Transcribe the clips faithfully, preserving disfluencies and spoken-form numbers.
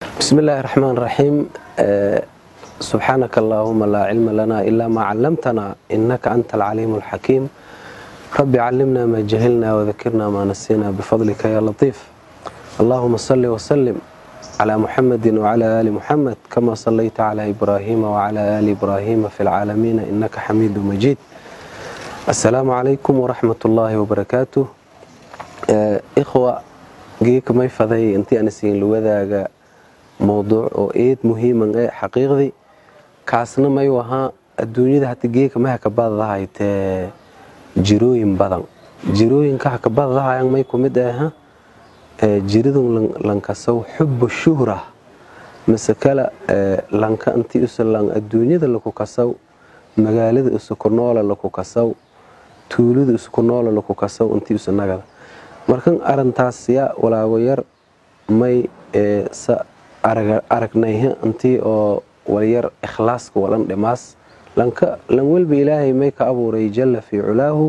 بسم الله الرحمن الرحيم. أه سبحانك اللهم لا علم لنا إلا ما علمتنا إنك أنت العليم الحكيم. رب علمنا ما جهلنا وذكرنا ما نسينا بفضلك يا لطيف. اللهم صل وسلم على محمد وعلى آل محمد كما صليت على إبراهيم وعلى آل إبراهيم في العالمين إنك حميد مجيد. السلام عليكم ورحمة الله وبركاته. أه إخوة جيك ما يفضي أنتي أنسين لوذاك موضوع oo eed muhiim ah xaqiiqdi kaasna may waha adduunyada hata geeka ma ka badadahay te jirooyin badan jirooyinka ka badadahay may kumid ah jiridun lanka saw xubbu shuhra masakala lanka anti usalan adduunyada lagu kasaw magaalada isku nool lagu kasaw tuulada isku nool lagu kasaw anti usanaga markan arintaas ya walaago yar may sa aragnay intii oo walyar ikhlaaska walan dhimaas lanka lan walba ilaahay may ka abuuray jalla fi ulaahu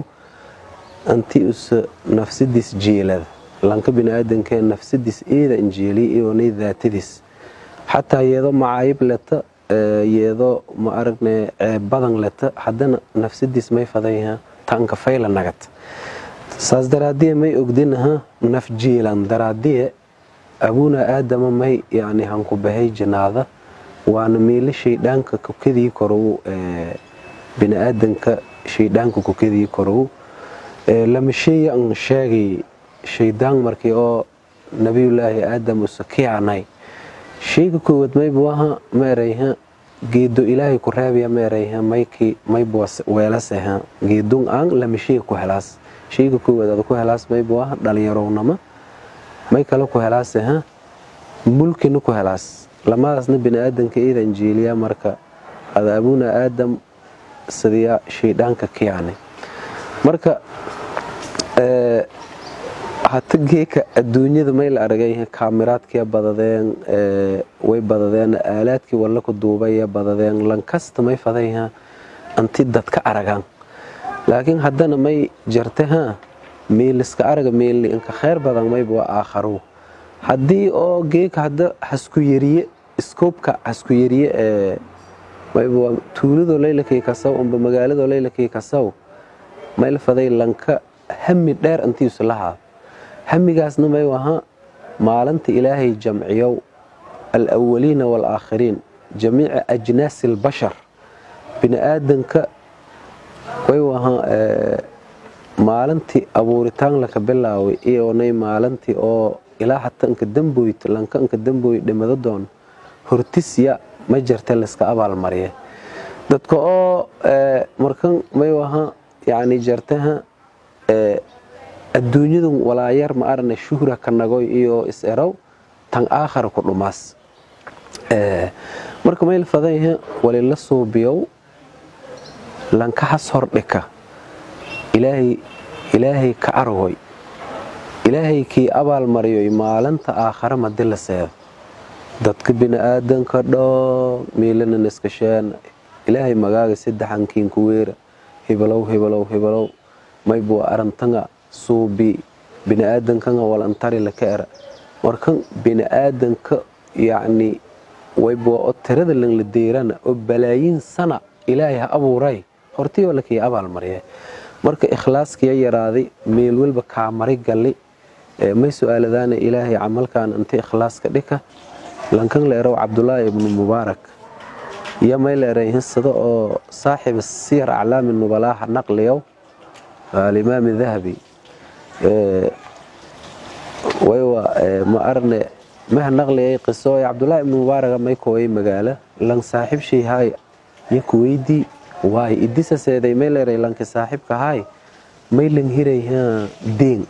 antii us nafsidis jeelad lanka bini'aadanka nafsidis eeda injeeli iyo nidaatidis hatta yeedo maayib lata yeedo ma aragnay badan lata hadana nafsidis may fadayha tanka fayla nagat saas daraadii may ogdinaha naf jeelan daraadii أبونا آدم ماي يعني هنكو بهاي جناده وأنا ميل شيطان كوكدي كرو بني آدم كشيطان كوكدي كرو لما شيء أن شاقي شيطان مركي أو نبي الله آدم وسكي عناي شيء كوكود ماي بواها ما ريها جيدو إلهي كرابيا ما ريها مايكي ماي بواس ويلاسها جيدون أن لما شيء كوهلاس شيء كوكود هذا كوهلاس ماي بواها دالي يرونما may kala ku helaas ah mulkina ku helaas lamaasna bini'aadanka ida injiiliya marka adaabuna aadam sidiya sheedanka kiyaanay marka ee hatta geeka adduunyada may la aragay kaamiraadka badadeen ee way badadeen aalaadkii wala ku duubay badadeen lankasta may fadayha anti dadka aragan laakiin haddana may jartaha meeliska araga meel in ka khayr badan may baa aakharo hadii oo geek hada hasku yariye scope-ka hasku yariye ee may baa tuulado leeylakay ka saw amba magaalada leeylakay ka saw meel faday lanka hammi dheer antii islaha hamigaasna may waha maalinta ilaahay jamciyo al-awwalina wal-aakhirin jamiica ajnaas al-bashar bini'aadanka way waha maalintii abuuritaan la ka bilaaway iyo nay maalintii oo ilaa hatanka damboyt lankanka damboy dhimada doon hortisya ma jirta la iska abaal mariye dadka oo markan may waha yaani jartaha ee adduunyadu walaayar ma arna shuhra kanagoy iyo is-eraw tan aakhir ku dhumaas ee marka meel fadayha wali la soobiyow lanka has hordhika إلهي إلهي كأروي إلهي كي أبال مريوي مالنتا آخر ما دل سيد دادك بنا آدن كردو ميلنا نسكشان إلهي مغاق سيد حانكين كوير هبلو هبلو هبلو ما يبو أرنتنغا صوبي بنا آدن كنغا والانتاري لكأر وركن بنا آدن ك يعني ويبو أترد لن لديران وبلايين سنة إلهي أبو راي هورتي ولا كي أبال مريوي marka ikhlaaskiya yaraaday meel walba ka maray gali may su'aaladana ilaahay amalkan inta ikhlaaska dhika lankan leerow Abdullah ibn Mubarak ya may leeray hisada oo saaxib siyar a'laam an-nubala naqliyo al-imam al-dhahabi ee waywa ma arne ma naqliyay qiso Abdullah ibn Mubarak may kooyay magaala lan saaxib shay hay yakuweydi واي إديسا سيدي ميلري لانك صاحبك هاي ميلن هيريها دين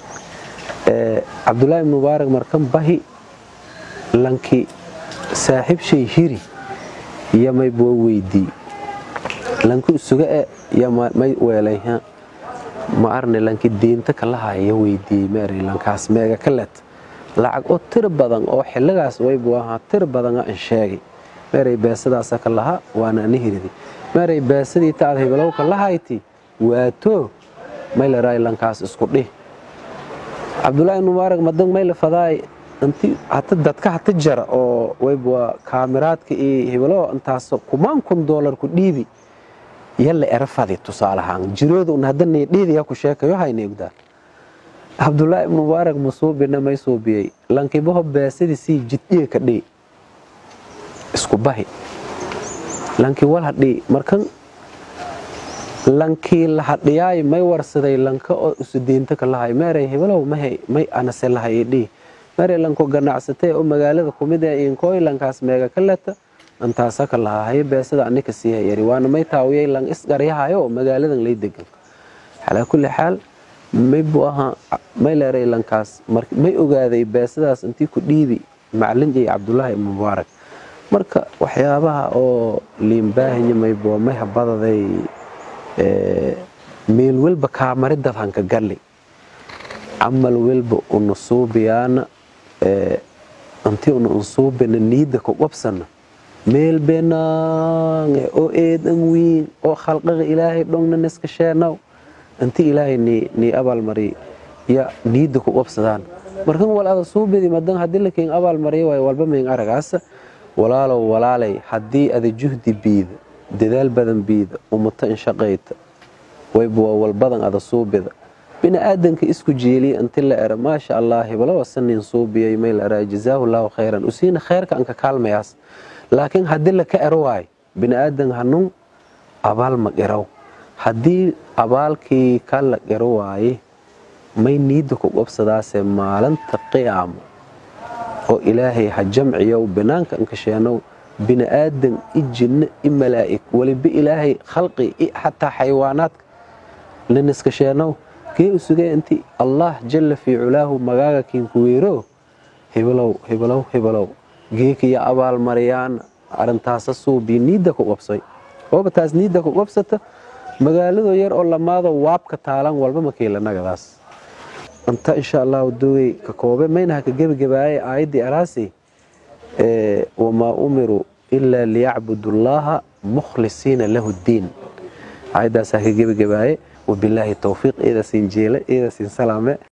أه عبد الله بن مبارك مركم باهي لانك صاحب شي هيري يا ما يبو ويدي لانك السجاء يا ما ما ويليها ما أرني لانك الدين تكلها يا ويدي ماري لانك اسمها كلت لعق أو تربضن أو حلقاس ويبوها تربضن إنشاء ماري باسدا سكلها وأنا نهيري ماري باسدي تعال هبلو كلهايتي واتو ميل راي لانكاس اسكو دي عبد الله بن مبارك مدن ميل فداي anti hata dadka hata jara oo wayba kaamiraadka ee hebelo intaas kumaan kun dollar ku dhiibi yalla erafadi tusaalahan jiroodu hadana dhiidiya ku sheekayo hayneegda Abdullah ibn Mubarak musuubina may suubiyay lankiibo beesidi si jiddiye ka dhii isku bahi lankii wal hadii markan lankii la hadiyay may warsaday lanka oo usideenta ka lahay meeray hebelo may may anase lahay dhii meeray lanko ganacsatay oo magaalada kumid ah in kooy lankaas meega kalata antaas ka lahay beesada anika siiyay yari waana may taawiyay lan isgaryahayo magaaladan lay degan hala kulli xaal may buaha may leeray lankaas may ogaaday beesadaas intii ku dhiibi macallinjay Abdullah ibn Mubarak marka waxyaabaha oo liimbaahiyo may boo may habadaday ee meel walba kaamarida hanka galay amal walba uu suubiyana ee antii uu suubina niida ku qabsana meel beenaan oo eedan wiin oo khalqiga Ilaahay dhongna iska sheenow antii Ilaahay ni ni abal mari ya niida ku qabsadaan markan walaal suubidi madan hadii la keen abal mari way walba meen aragaas walaalo walaalay hadii aad juhdi biid dadaal badan biid umata in shaqeeyta way boo wal badan aad suubida bina aadanka isku jeeli inta la era ma sha Allah bala wasanin suubiyay meel ara jazaahu Allah khayran usina khayrka anka kaalmayaas laakiin hadii la ka erwaay bina aadan hanun abaal ma garaw hadii abaalkii kala garwaay may niida ku qabsadaasee maalinta qiyaamo oo Ilaahay ha jamciyo banaanka anka sheeno bina aadan ijin imalaa'ik waliba Ilaahay khalqi hatta xayawaanaat laniska sheeno kee usugay intii Allah jalla fi ulahu magaaga kiin ku weero hebalow hebalow hebalow geekiya abaal mariyaan arintaas suubi niida ku qabsay oo bataas niida ku qabsata magaalada yar oo lamaada waabka taalan walba ma keelanagadaas anta insha Allah doogay ka koobe meena ka gabagabaay aayadi araasi ee wama umiru illa liya'budu Allah mukhlisiina lahu ad-din aayadaas ka gabagabaay وبالله التوفيق إذا سنجيله إذا سنسلامه